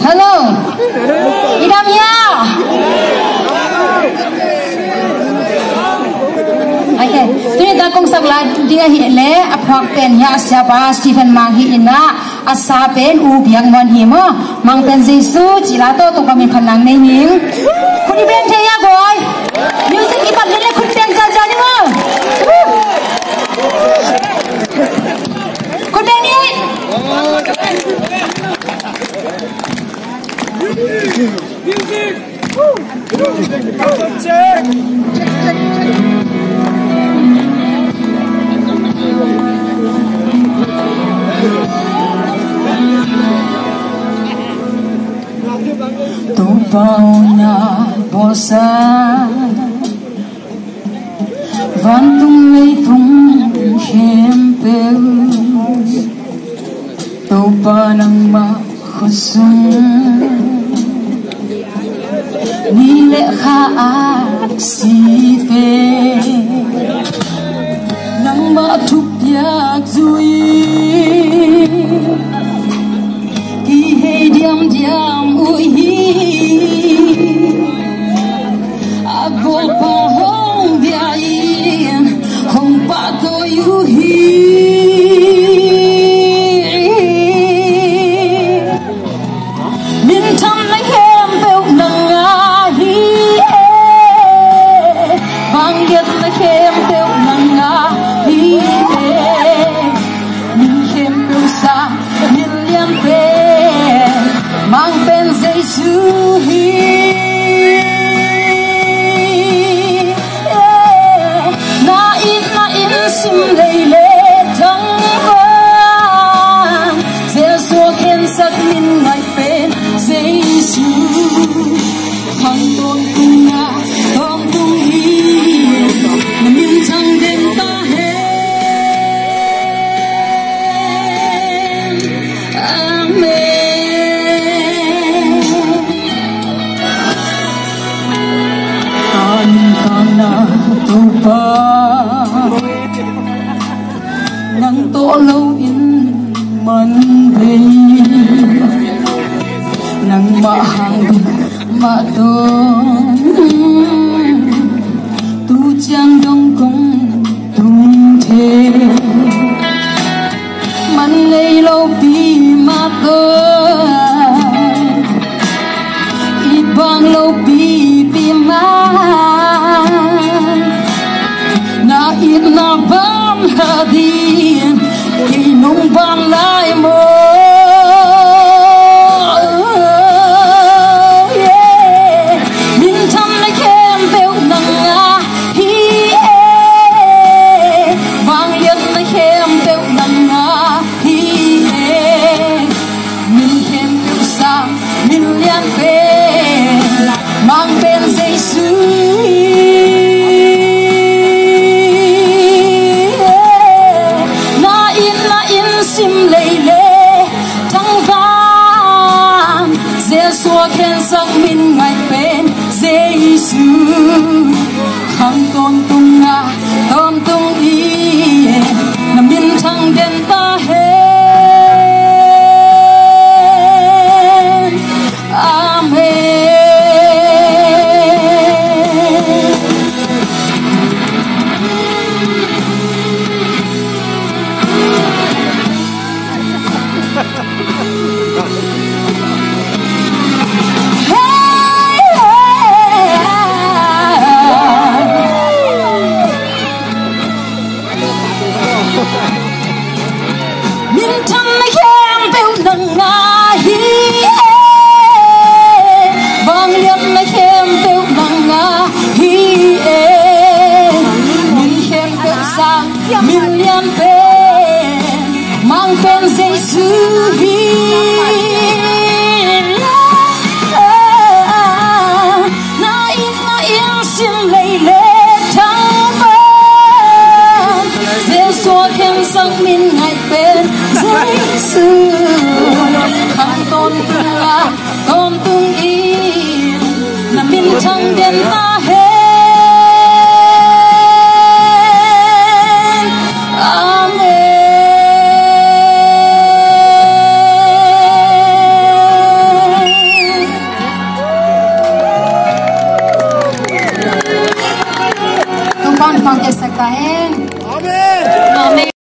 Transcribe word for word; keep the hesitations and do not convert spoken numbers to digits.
hello idam ya okay tuni ta kong sakla dia hi le aprak pen ya siapa Stephen mang hi ina asa pen u biang mon hi mo mang pen jesu chilato to kami phanang nei ning khuni ben the ya boy music ki pat le khun pen sa ja ni mo khun ben ni music check tu bao na bosa van tung lei tung hem pe tu pa nang ma khusung ni le kha a si pe nang ma thuk yak zui ki he diam diam ui abo pa hong dia in hong pa to yu hi min tham lai hem beu nang a hi bang yet lai hem beu nang a hi min hem beu sa min lian pe mang pen Giêsu hi na in na in sim lei le thang vang Giêsu khen sắc min ngài pen Giêsu hằng tôn tung na tom tung hi na min chang den ta hen amen tu pa nang to lâu in man về nang ma hang ma to tu chang dong kong tung thế man ngây lâu pi ma to i bang lâu pi pi ma na in na bam hadin ki nung bam lai mo min tham na kem beu nang a hi bang yet na kem beu nang a hi min kem beu sa min lian pe mang ben Giêsu khen sắc min ngài pen Giêsu hằng tôn tung nga tôn tung y na min thang den ta hen amen million pen mang pen Giêsu hi na in na in sim lei le thang ban Giêsu khen sắc min ngài pen Giêsu hằng tôn tung a tôn tung y na min thang den ta amen con con ke sakta hai. Amen. Amen.